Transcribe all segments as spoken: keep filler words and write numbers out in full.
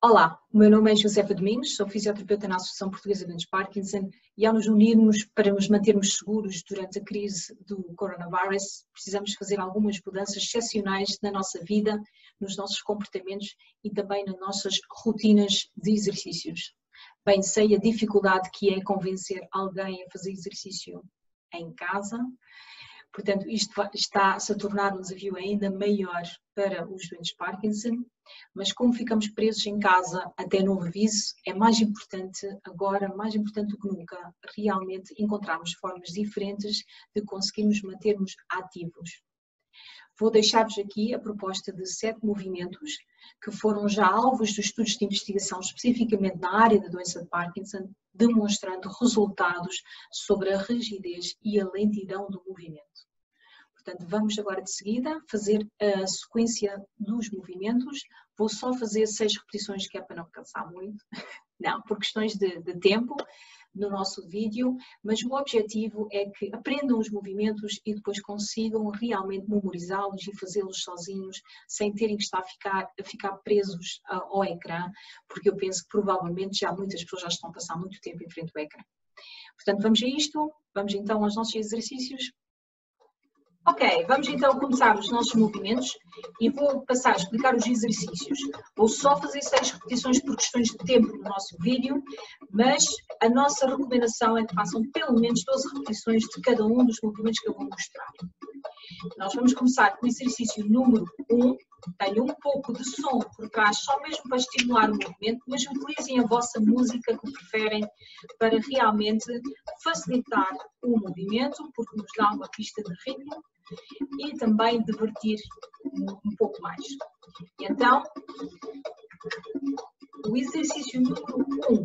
Olá, o meu nome é Josefa Domingos, sou fisioterapeuta na Associação Portuguesa de Doentes de Parkinson e ao nos unirmos para nos mantermos seguros durante a crise do coronavírus, precisamos fazer algumas mudanças excepcionais na nossa vida, nos nossos comportamentos e também nas nossas rotinas de exercícios. Bem, sei a dificuldade que é convencer alguém a fazer exercício em casa. Portanto, isto está-se a tornar um desafio ainda maior para os doentes de Parkinson, mas como ficamos presos em casa até novo aviso, é mais importante agora, mais importante do que nunca, realmente encontrarmos formas diferentes de conseguirmos mantermos ativos. Vou deixar-vos aqui a proposta de sete movimentos que foram já alvos de estudos de investigação especificamente na área da doença de Parkinson, demonstrando resultados sobre a rigidez e a lentidão do movimento. Portanto, vamos agora de seguida fazer a sequência dos movimentos. Vou só fazer seis repetições, que é para não cansar muito, não, por questões de, de tempo no nosso vídeo, mas o objetivo é que aprendam os movimentos e depois consigam realmente memorizá-los e fazê-los sozinhos, sem terem que estar a ficar, a ficar presos ao ecrã, porque eu penso que provavelmente já muitas pessoas já estão a passar muito tempo em frente ao ecrã. Portanto, vamos a isto, vamos então aos nossos exercícios. Ok, vamos então começar os nossos movimentos e vou passar a explicar os exercícios. Vou só fazer seis repetições por questões de tempo no nosso vídeo, mas a nossa recomendação é que façam pelo menos doze repetições de cada um dos movimentos que eu vou mostrar. Nós vamos começar com o exercício número um. Tenho um pouco de som por trás, só mesmo para estimular o movimento, mas utilizem a vossa música que preferem para realmente facilitar o movimento, porque nos dá uma pista de ritmo e também divertir um pouco mais. Então, o exercício número um.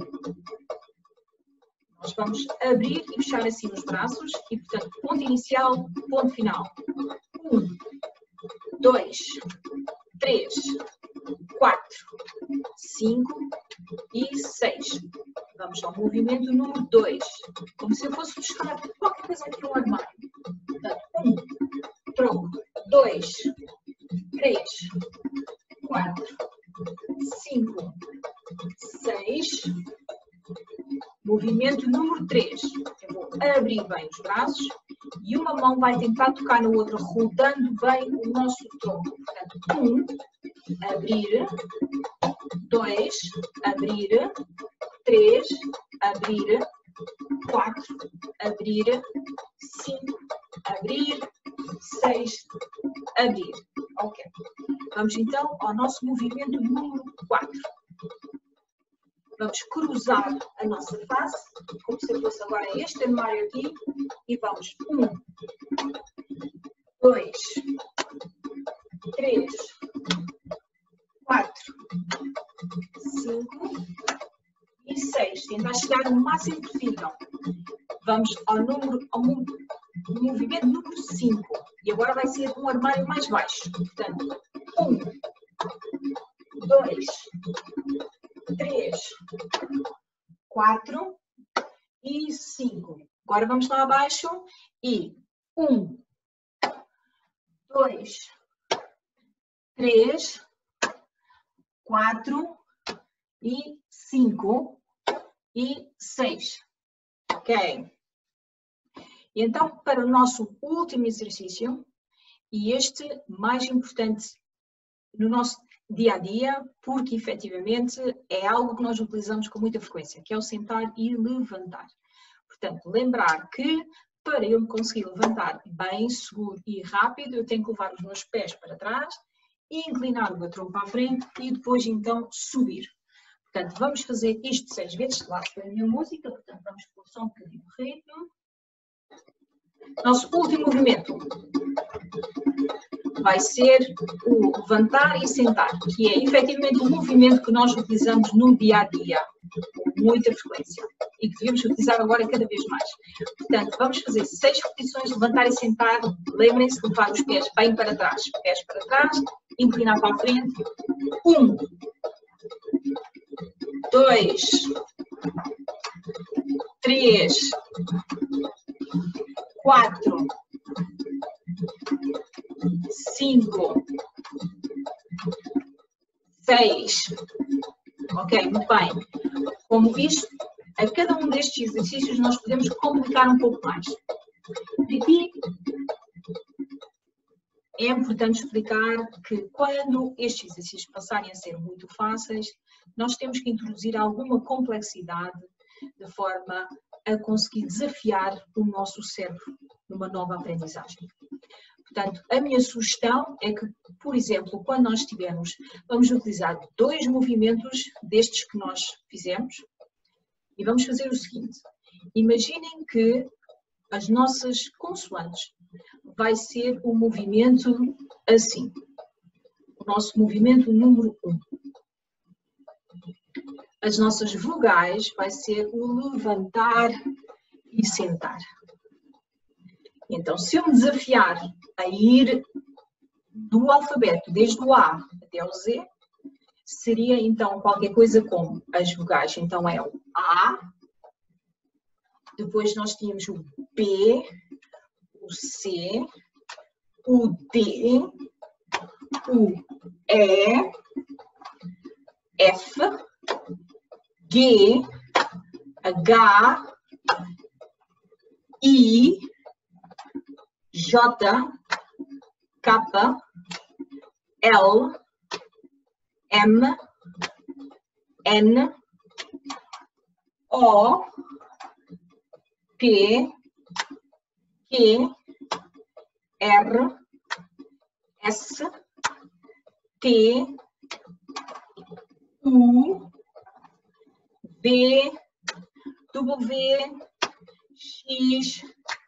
Nós vamos abrir e fechar assim os braços e, portanto, ponto inicial, ponto final. Um, dois, três, quatro, cinco e seis. Vamos ao movimento número dois. Como se eu fosse buscar qualquer coisa aqui no armário. Portanto, um, troco, dois, três, quatro, cinco, seis. Movimento número três. Eu vou abrir bem os braços e uma mão vai tentar tocar na outra, rodando bem o nosso tronco. Portanto, um, abrir, dois, abrir, três, abrir, quatro, abrir, cinco, abrir, seis, abrir. Ok. Vamos então ao nosso movimento número quatro. Vamos cruzar a nossa face, como se fosse agora este armário aqui, e vamos um, dois, três, quatro, cinco e seis. Tentar chegar o máximo possível. Vamos ao, número, ao movimento número cinco. E agora vai ser um armário mais baixo. Portanto, um, dois, três, quatro e cinco. Agora vamos lá abaixo e um, dois, três, quatro e cinco e seis. Ok? E então, para o nosso último exercício, e este mais importante no nosso dia a dia, porque efetivamente é algo que nós utilizamos com muita frequência, que é o sentar e levantar. Portanto, lembrar que para eu me conseguir levantar bem, seguro e rápido, eu tenho que levar os meus pés para trás, inclinar o meu tronco para a frente e depois então subir. Portanto, vamos fazer isto seis vezes, lá está a minha música, portanto vamos pôr só um bocadinho de ritmo. Nosso último movimento vai ser o levantar e sentar, que é efetivamente um movimento que nós utilizamos no dia a dia, com muita frequência, e que devemos utilizar agora cada vez mais. Portanto, vamos fazer seis repetições, levantar e sentar. Lembrem-se de levar os pés bem para trás, pés para trás, inclinar para a frente. Um, dois, três, quatro, cinco, seis, Ok, muito bem. Como visto, a cada um destes exercícios nós podemos complicar um pouco mais. Aqui é importante explicar que quando estes exercícios passarem a ser muito fáceis, nós temos que introduzir alguma complexidade de forma a conseguir desafiar o nosso cérebro numa nova aprendizagem. Portanto, a minha sugestão é que, por exemplo, quando nós tivermos, vamos utilizar dois movimentos destes que nós fizemos e vamos fazer o seguinte. Imaginem que as nossas consoantes vai ser o movimento assim. O nosso movimento número um. As nossas vogais vai ser o levantar e sentar. Então, se eu me desafiar a ir do alfabeto, desde o A até o Z, seria então qualquer coisa como as vogais. Então é o A, depois nós tínhamos o B, o C, o D, o E, F, G, H, I, J, K, L, M, N, O, P, Q, R, S, T, U, V, W, X,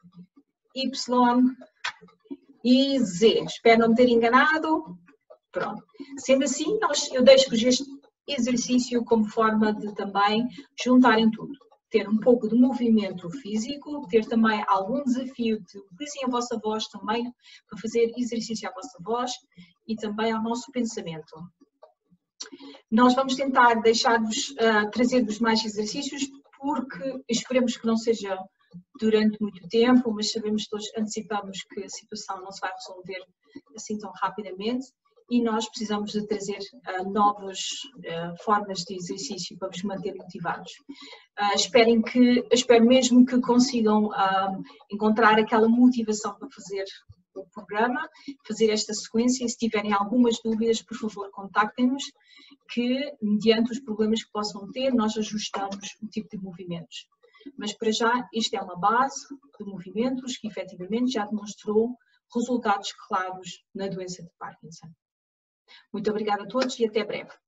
Y e Z. Espero não me ter enganado. Pronto. Sendo assim, nós, eu deixo-vos este exercício como forma de também juntarem tudo. Ter um pouco de movimento físico, ter também algum desafio de utilizem a vossa voz também para fazer exercício à vossa voz e também ao nosso pensamento. Nós vamos tentar deixar-vos, uh, trazer-vos mais exercícios porque esperemos que não seja durante muito tempo, mas sabemos todos, antecipamos que a situação não se vai resolver assim tão rapidamente e nós precisamos de trazer uh, novas uh, formas de exercício para vos manter motivados. Uh, esperem que, espero mesmo que consigam uh, encontrar aquela motivação para fazer o programa, fazer esta sequência e se tiverem algumas dúvidas, por favor, contactem-nos que, mediante os problemas que possam ter, nós ajustamos o tipo de movimentos. Mas para já, isto é uma base de movimentos que efetivamente já demonstrou resultados claros na doença de Parkinson. Muito obrigada a todos e até breve.